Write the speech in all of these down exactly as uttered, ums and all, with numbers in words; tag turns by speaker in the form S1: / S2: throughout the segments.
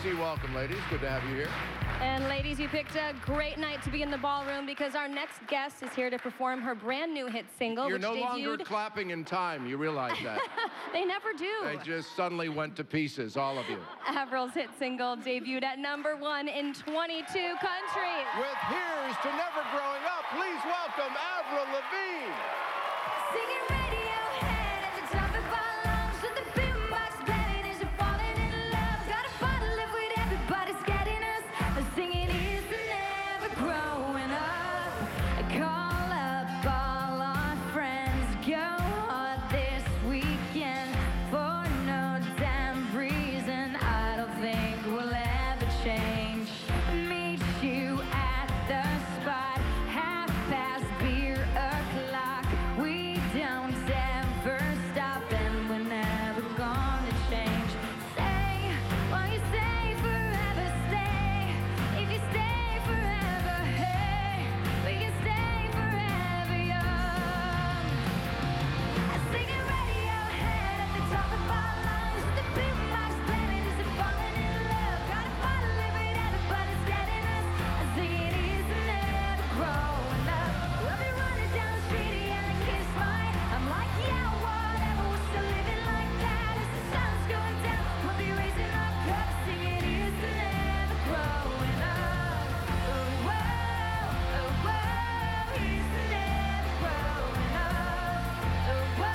S1: Lindsay, welcome, ladies. Good to have you here.
S2: And ladies, you picked a great night to be in the ballroom because our next guest is here to perform her brand new hit single,
S1: You're
S2: which
S1: no
S2: debuted...
S1: longer clapping in time. You realize that.
S2: They never do.
S1: They just suddenly went to pieces, all of you.
S2: Avril's hit single debuted at number one in twenty-two countries.
S1: With Here's to Never Growing Up, please welcome Avril Lavigne.
S3: Singing Radiohead at the top of our lungs with the boombox playing as you're falling in love. Got a bottle of with everybody's getting us. Singing is the never growing up. Call up all our friends, go hard this weekend for no damn reason. I don't think we'll ever change. Meet you at the spot, half past beer o'clock. We don't ever stop and we're never gonna change. Say, won't you stay forever, stay. If you stay forever, hey, we can stay forever young. Singing Radiohead at the top of our lungs with the boombox playing as we're falling in love. Got a bottle of it, everybody's getting us. Singing is never growing up. We'll be running down the street and kiss my. I'm like, yeah, whatever. We're still living like that as the sun's going down. We'll be raising our cups, singing is never growing up. Oh, whoa, oh, whoa, he's never growing up. Oh, whoa,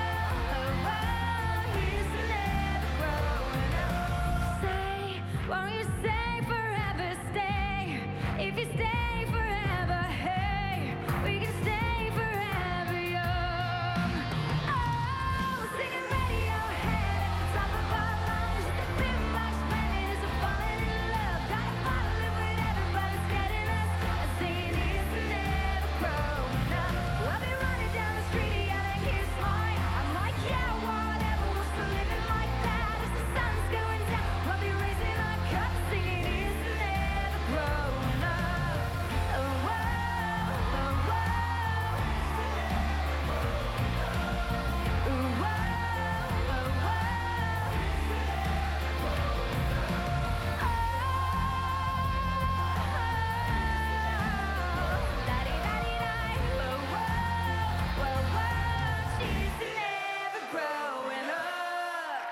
S3: oh, whoa, he's never growing up. Say, won't you stay forever, stay. If you stay forever, hey, we can stay forever young. Oh, singing Radiohead at the top of our lungs with the boombox playing as we're falling in love. Got a bottle of it, everybody's getting us. Singing is never growing up. We'll be running down the street yelling, here's mine. I'm like, yeah, whatever. We're still living like that as the sun's going down. We'll be raising our cups, singing is never growing up. Oh, whoa, oh, whoa. Ooh, whoa, oh, whoa. Oh, da-dee-da-dee-da. Whoa, whoa, whoa, whoa. She's never growing up.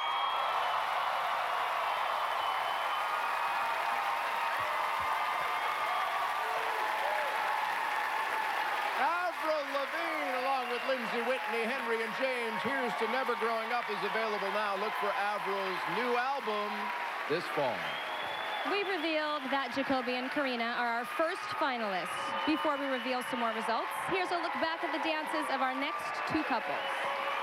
S1: Avril Lavigne, along with Lindsay, Whitney, Henry, and James. Here's to Never Growing Up is available now. Look for Avril's new album this fall.
S2: We revealed that Jacoby and Karina are our first finalists. Before we reveal some more results, here's a look back at the dances of our next two couples.